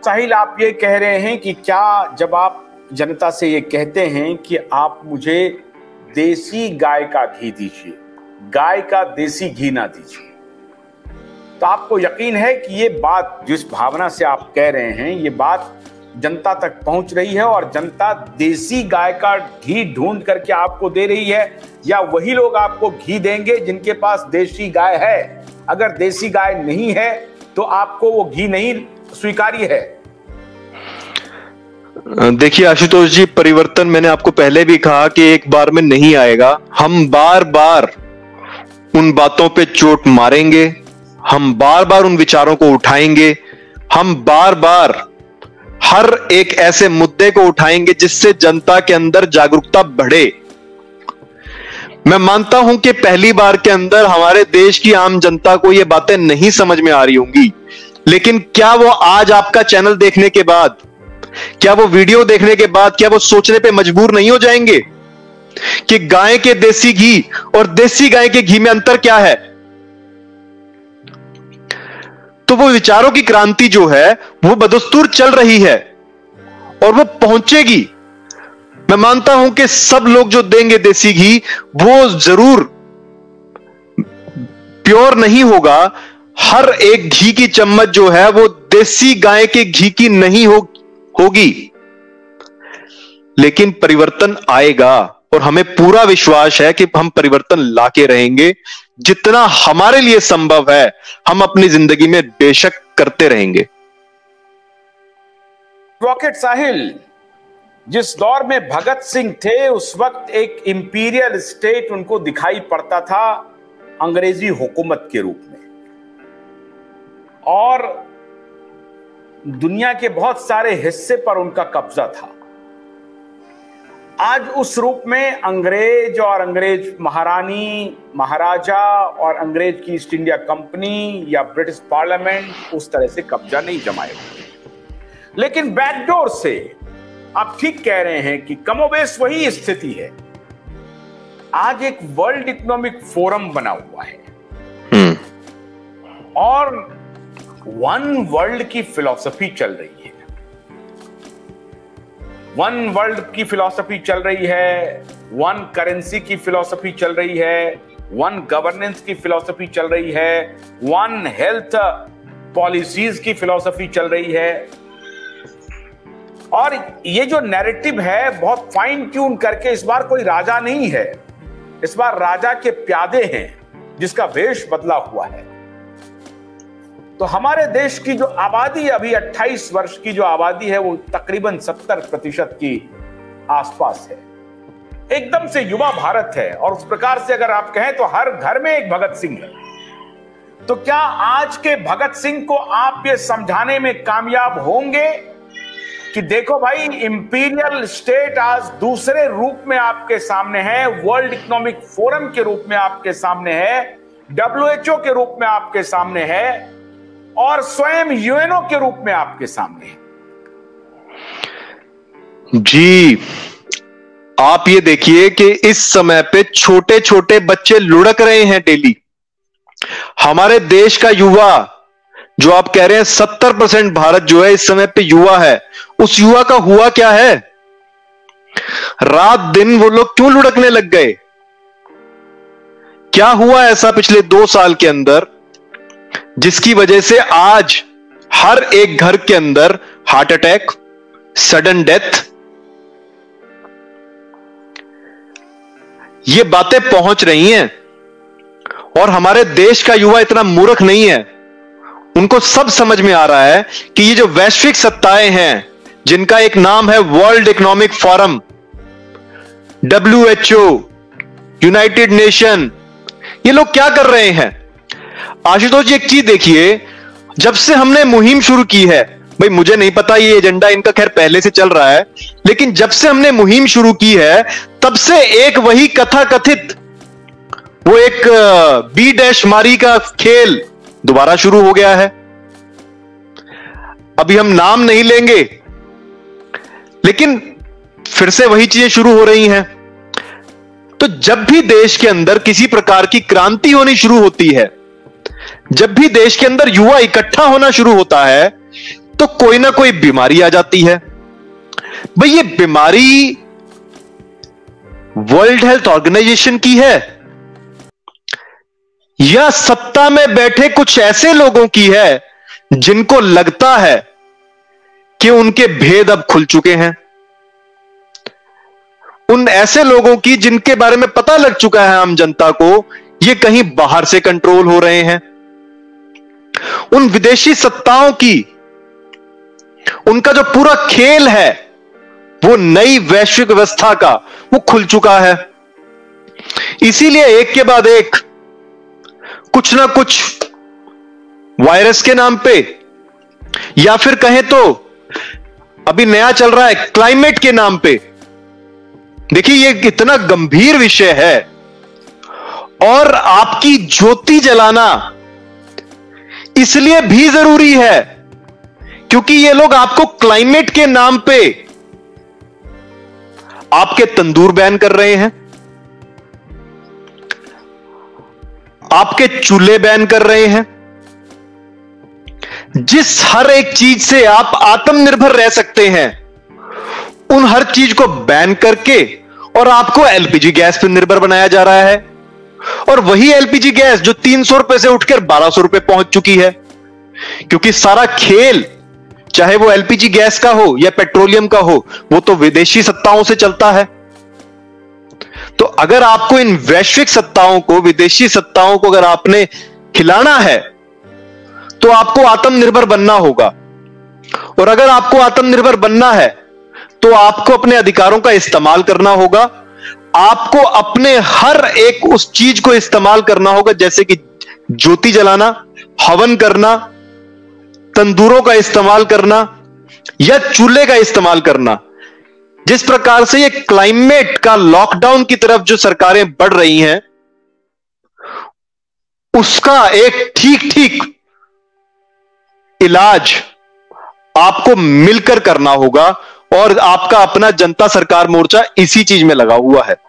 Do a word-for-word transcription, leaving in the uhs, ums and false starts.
साहिल, आप ये कह रहे हैं कि क्या जब आप जनता से ये कहते हैं कि आप मुझे देसी गाय का घी दीजिए, गाय का देसी घी ना दीजिए, तो आपको यकीन है कि ये बात, जिस भावना से आप कह रहे हैं, ये बात जनता तक पहुंच रही है और जनता देसी गाय का घी ढूंढ करके आपको दे रही है, या वही लोग आपको घी देंगे जिनके पास देसी गाय है? अगर देसी गाय नहीं है तो आपको वो घी नहीं स्वीकार्य है? देखिए आशुतोष जी, परिवर्तन मैंने आपको पहले भी कहा कि एक बार में नहीं आएगा। हम बार बार उन बातों पे चोट मारेंगे, हम बार बार उन विचारों को उठाएंगे, हम बार बार हर एक ऐसे मुद्दे को उठाएंगे जिससे जनता के अंदर जागरूकता बढ़े। मैं मानता हूं कि पहली बार के अंदर हमारे देश की आम जनता को ये बातें नहीं समझ में आ रही होंगी, लेकिन क्या वो आज आपका चैनल देखने के बाद, क्या वो वीडियो देखने के बाद, क्या वो सोचने पे मजबूर नहीं हो जाएंगे कि गाय के देसी घी और देसी गाय के घी में अंतर क्या है? तो वो विचारों की क्रांति जो है वो बदस्तूर चल रही है और वो पहुंचेगी। मैं मानता हूं कि सब लोग जो देंगे देसी घी, वो जरूर प्योर नहीं होगा। हर एक घी की चम्मच जो है वो देसी गाय के घी की नहीं हो, होगी, लेकिन परिवर्तन आएगा और हमें पूरा विश्वास है कि हम परिवर्तन लाके रहेंगे। जितना हमारे लिए संभव है हम अपनी जिंदगी में बेशक करते रहेंगे। एडवोकेट साहिल, जिस दौर में भगत सिंह थे उस वक्त एक इंपीरियल स्टेट उनको दिखाई पड़ता था अंग्रेजी हुकूमत के रूप में, और दुनिया के बहुत सारे हिस्से पर उनका कब्जा था। आज उस रूप में अंग्रेज और अंग्रेज महारानी, महाराजा और अंग्रेज की ईस्ट इंडिया कंपनी या ब्रिटिश पार्लियामेंट उस तरह से कब्जा नहीं जमाए हुए, लेकिन बैकडोर से आप ठीक कह रहे हैं कि कमोबेश वही स्थिति है। आज एक वर्ल्ड इकोनॉमिक फोरम बना हुआ है और वन वर्ल्ड की फिलॉसफी चल रही है। वन वर्ल्ड की फिलॉसफी चल रही है, वन करेंसी की फिलॉसफी चल रही है, वन गवर्नेंस की फिलॉसफी चल रही है, वन हेल्थ पॉलिसीज की फिलॉसफी चल रही है। और ये जो नैरेटिव है बहुत फाइन ट्यून करके, इस बार कोई राजा नहीं है, इस बार राजा के प्यादे हैं जिसका वेश बदला हुआ है। तो हमारे देश की जो आबादी अभी अट्ठाईस वर्ष की जो आबादी है वो तकरीबन सत्तर प्रतिशत की आसपास है, एकदम से युवा भारत है। और उस प्रकार से अगर आप कहें तो हर घर में एक भगत सिंह है। तो क्या आज के भगत सिंह को आप ये समझाने में कामयाब होंगे कि देखो भाई, इंपीरियल स्टेट आज दूसरे रूप में आपके सामने है, वर्ल्ड इकोनॉमिक फोरम के रूप में आपके सामने है, डब्ल्यू एच ओ के रूप में आपके सामने है, और स्वयं यूएनओ के रूप में आपके सामने है? जी, आप ये देखिए कि इस समय पे छोटे छोटे बच्चे लुढ़क रहे हैं डेली। हमारे देश का युवा जो आप कह रहे हैं सत्तर परसेंट भारत जो है इस समय पे युवा है, उस युवा का हुआ क्या है? रात दिन वो लोग क्यों लुढ़कने लग गए? क्या हुआ ऐसा पिछले दो साल के अंदर जिसकी वजह से आज हर एक घर के अंदर हार्ट अटैक, सडन डेथ, ये बातें पहुंच रही हैं? और हमारे देश का युवा इतना मूर्ख नहीं है, उनको सब समझ में आ रहा है कि ये जो वैश्विक सत्ताएं हैं जिनका एक नाम है World Economic Forum, W H O, United Nation, ये लोग क्या कर रहे हैं? आशुतोष जी, एक चीज देखिए, जब से हमने मुहिम शुरू की है, भाई मुझे नहीं पता ये एजेंडा इनका खैर पहले से चल रहा है, लेकिन जब से हमने मुहिम शुरू की है तब से एक वही कथा कथित, वो एक बी डैश मारी का खेल दोबारा शुरू हो गया है। अभी हम नाम नहीं लेंगे, लेकिन फिर से वही चीजें शुरू हो रही हैं। तो जब भी देश के अंदर किसी प्रकार की क्रांति होनी शुरू होती है, जब भी देश के अंदर युवा इकट्ठा होना शुरू होता है, तो कोई ना कोई बीमारी आ जाती है। भाई ये बीमारी वर्ल्ड हेल्थ ऑर्गेनाइजेशन की है या सत्ता में बैठे कुछ ऐसे लोगों की है जिनको लगता है कि उनके भेद अब खुल चुके हैं, उन ऐसे लोगों की जिनके बारे में पता लग चुका है आम जनता को ये कहीं बाहर से कंट्रोल हो रहे हैं, उन विदेशी सत्ताओं की, उनका जो पूरा खेल है वो नई वैश्विक व्यवस्था का वो खुल चुका है। इसीलिए एक के बाद एक कुछ ना कुछ वायरस के नाम पे या फिर कहें तो अभी नया चल रहा है क्लाइमेट के नाम पे, देखिए ये इतना गंभीर विषय है और आपकी ज्योति जलाना इसलिए भी जरूरी है क्योंकि ये लोग आपको क्लाइमेट के नाम पे आपके तंदूर बैन कर रहे हैं, आपके चूल्हे बैन कर रहे हैं, जिस हर एक चीज से आप आत्मनिर्भर रह सकते हैं उन हर चीज को बैन करके और आपको एलपीजी गैस पर निर्भर बनाया जा रहा है। और वही एलपीजी गैस जो तीन सौ रुपए से उठकर बारह सौ रुपए पहुंच चुकी है, क्योंकि सारा खेल चाहे वो एलपीजी गैस का हो या पेट्रोलियम का हो वो तो विदेशी सत्ताओं से चलता है। तो अगर आपको इन वैश्विक सत्ताओं को, विदेशी सत्ताओं को अगर आपने खिलाना है तो आपको आत्मनिर्भर बनना होगा। और अगर आपको आत्मनिर्भर बनना है तो आपको अपने अधिकारों का इस्तेमाल करना होगा, आपको अपने हर एक उस चीज को इस्तेमाल करना होगा, जैसे कि ज्योति जलाना, हवन करना, तंदूरों का इस्तेमाल करना या चूल्हे का इस्तेमाल करना। जिस प्रकार से ये क्लाइमेट का लॉकडाउन की तरफ जो सरकारें बढ़ रही हैं उसका एक ठीक ठीक इलाज आपको मिलकर करना होगा और आपका अपना जनता सरकार मोर्चा इसी चीज में लगा हुआ है।